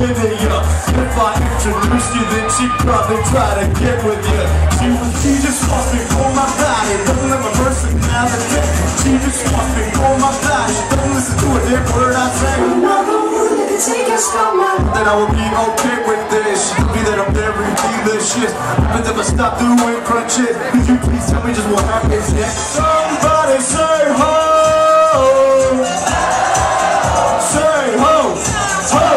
into you. If I introduced you, then she'd probably try to get with you. She just wants me for my body, doesn't have a personality. She just wants me for my body, doesn't listen to a damn word I say. Then I will be okay with this. She could be that I'm very delicious, but never stop doing crunches. Could you please tell me just what happens next? Somebody say ho! Say ho! Ho!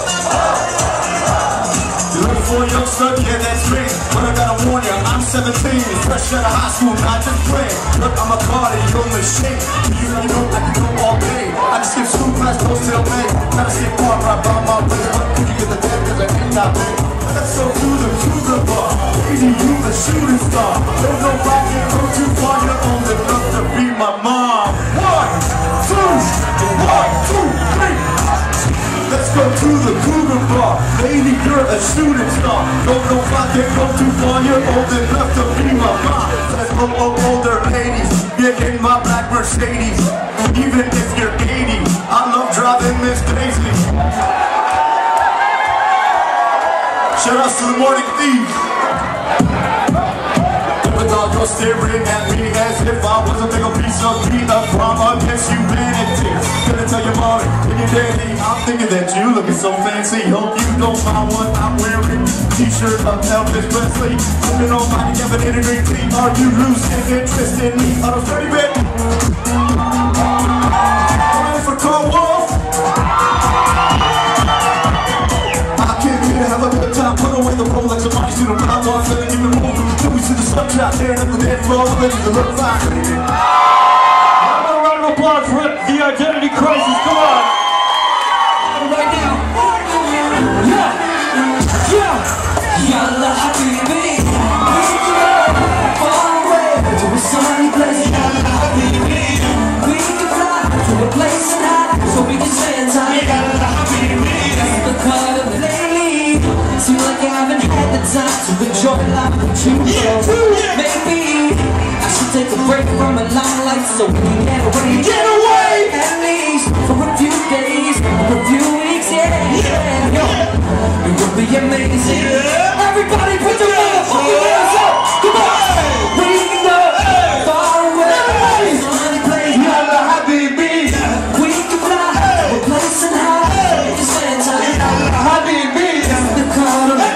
You're looking for a youngster? Yeah, that's me. But I gotta warn you, I'm 17, fresh out of high school, not just playing. Look, I'm a cardio machine. You know I can go all day. I just skip school class, post till May. Gotta skip far right by my way. But could you get the dead cause I ain't not big? Let's go to the bar. Easy, you the shooting star. Don't know if I can go too far. You're old enough to be my mom. 1, 2, 3. Let's go to the Cougar Bar. Baby, you're a shooting star. Don't know if I can go too far. You're old enough to be my mom. Let's go older ladies. Get in my black Mercedes. Even if you're 80, I love driving Miss Daisy. Shout outs to the morning thieves. Dog, you're staring at me as if I was a big old piece of meat, a crime against humanity. Gonna tell your mom and your daddy, I'm thinking that you looking so fancy. Hope you don't mind what I'm wearing. T-shirt of Elvis Presley. Looking on my cabinet in green tea. Are you losing interest in me? On a straight bit. I'm for Carl Wolf. I came here to have a good time. Put away the Rolex and money to the round one. Let me move. To the sun out there and up the dead floor, ready to look fine. Another round of applause for the Identity Crisis. Come on. Right now. Yalla habibi. Far away to a sunny place. Yalla habibi. We can fly to a place and hide so we can spend time. Yalla habibi. The color of lately. Seems like I haven't had the time to enjoy life with you. Maybe I should take a break from a long life so we can get away. Get away! At least for a few days, for a few weeks, yeah. It would be amazing. Everybody put your motherfucking hands up! Come on! We can go far away. Sunny place, yalla habibi. We can fly to a place and hide. We can spend time. Yalla habibi. The color of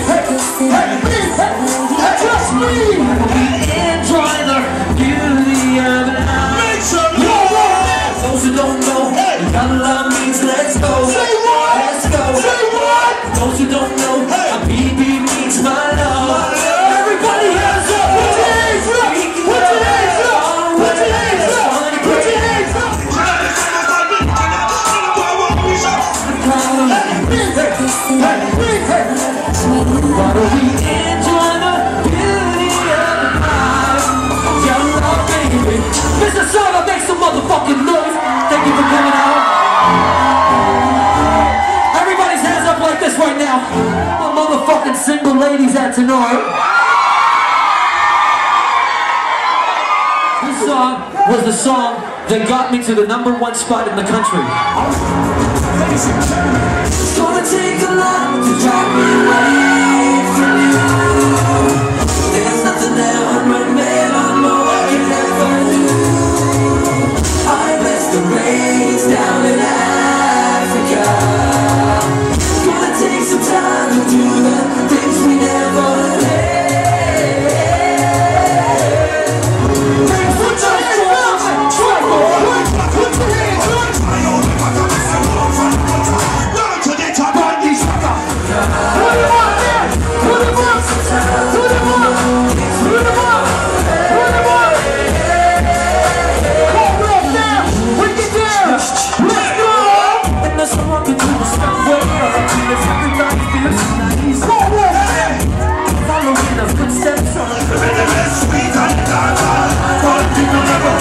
trust me! We enjoy the beauty of life. Make some noise! Those who don't know, yalla means let's go. Say what? Let's go. Say what? Those who don't know, habibi means my love. Everybody hands up! Put your hands up! Put your hands up! Put your hands up! Put your hands up! Why don't we enjoy the beauty of life? Yalla baby. Mr. Saba, make some motherfucking noise. Thank you for coming out. Everybody's hands up like this right now. My motherfucking single ladies at tonight. This song was the song that got me to the #1 spot in the country. It's gonna take a lot to drive me away from you. There's nothing that would remain more I can ever do. I bless the rains down in Africa. It's gonna take some time to do the things we never did. Put your hands up! Put your hands up!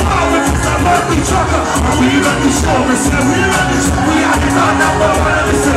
We run the show, we are the #1.